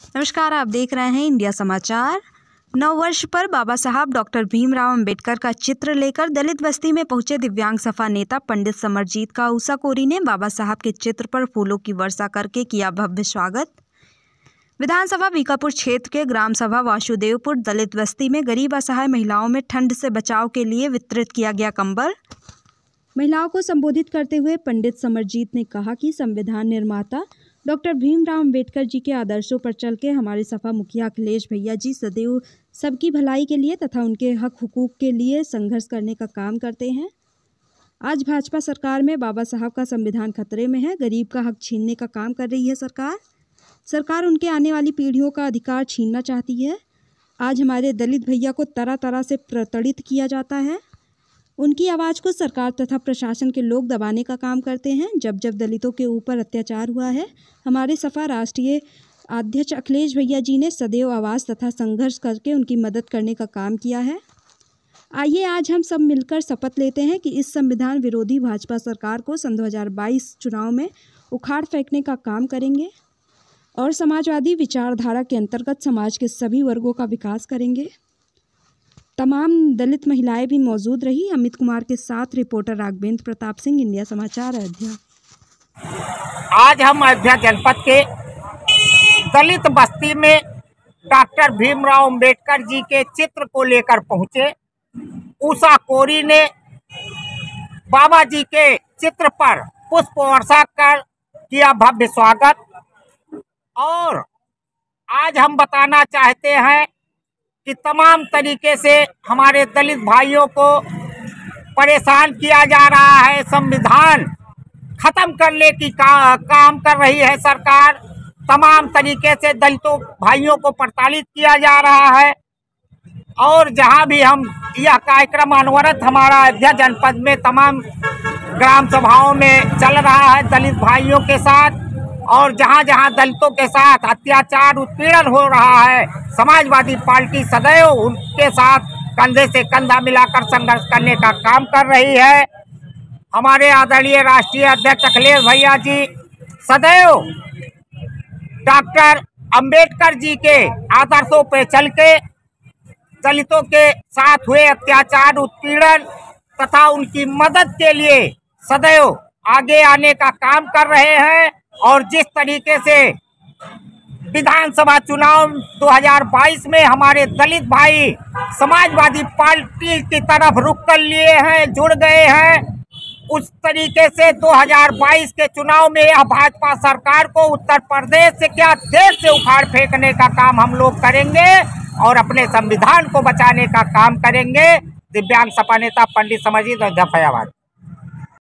नमस्कार, आप देख रहे हैं इंडिया समाचार। नववर्ष पर बाबा साहब डॉक्टर भीमराव अंबेडकर का चित्र लेकर दलित बस्ती में पहुंचे दिव्यांग सपा नेता पंडित समरजीत काऊसा कोरी ने बाबा साहब के चित्र पर फूलों की वर्षा करके किया भव्य स्वागत। विधानसभा बीकापुर क्षेत्र के ग्राम सभा वासुदेवपुर दलित बस्ती में गरीब असहाय महिलाओं में ठंड से बचाव के लिए वितरित किया गया कंबल। महिलाओं को संबोधित करते हुए पंडित समरजीत ने कहा कि संविधान निर्माता डॉक्टर भीमराव अंबेडकर जी के आदर्शों पर चल के हमारे सपा मुखिया अखिलेश भैया जी सदैव सबकी भलाई के लिए तथा उनके हक हुकूक के लिए संघर्ष करने का काम करते हैं। आज भाजपा सरकार में बाबा साहब का संविधान खतरे में है। गरीब का हक छीनने का काम कर रही है सरकार उनके आने वाली पीढ़ियों का अधिकार छीनना चाहती है। आज हमारे दलित भैया को तरह तरह से प्रताड़ित किया जाता है। उनकी आवाज़ को सरकार तथा प्रशासन के लोग दबाने का काम करते हैं। जब जब दलितों के ऊपर अत्याचार हुआ है, हमारे सपा राष्ट्रीय अध्यक्ष अखिलेश भैया जी ने सदैव आवाज़ तथा संघर्ष करके उनकी मदद करने का काम किया है। आइए आज हम सब मिलकर शपथ लेते हैं कि इस संविधान विरोधी भाजपा सरकार को सन 2022 चुनाव में उखाड़ फेंकने का काम करेंगे और समाजवादी विचारधारा के अंतर्गत समाज के सभी वर्गों का विकास करेंगे। तमाम दलित महिलाएं भी मौजूद रही। अमित कुमार के साथ रिपोर्टर राघवेंद्र प्रताप सिंह, इंडिया समाचार, अयोध्या। आज हम अयोध्या जनपद के दलित बस्ती में डॉक्टर भीमराव अंबेडकर जी के चित्र को लेकर पहुंचे। उषा कोरी ने बाबा जी के चित्र पर पुष्प वर्षा कर किया भव्य स्वागत। और आज हम बताना चाहते हैं कि तमाम तरीके से हमारे दलित भाइयों को परेशान किया जा रहा है। संविधान खत्म करने की काम कर रही है सरकार। तमाम तरीके से दलितों भाइयों को प्रताड़ित किया जा रहा है। और जहां भी हम यह कार्यक्रम अनवरत हमारा अयोध्या जनपद में तमाम ग्राम सभाओं में चल रहा है दलित भाइयों के साथ। और जहां जहां दलितों के साथ अत्याचार उत्पीड़न हो रहा है, समाजवादी पार्टी सदैव उनके साथ कंधे से कंधा मिलाकर संघर्ष करने का काम कर रही है। हमारे आदरणीय राष्ट्रीय अध्यक्ष अखिलेश भैया जी सदैव डॉक्टर अंबेडकर जी के आदर्शों पर चल के दलितों के साथ हुए अत्याचार उत्पीड़न तथा उनकी मदद के लिए सदैव आगे आने का काम कर रहे हैं। और जिस तरीके से विधानसभा चुनाव 2022 में हमारे दलित भाई समाजवादी पार्टी की तरफ रुख कर लिए हैं, जुड़ गए हैं, उस तरीके से 2022 के चुनाव में यह भाजपा सरकार को उत्तर प्रदेश से क्या देश से उखाड़ फेंकने का काम हम लोग करेंगे और अपने संविधान को बचाने का काम करेंगे। दिव्यांग सपा नेता पंडित समरजीत, अयोध्या फैजाबाद।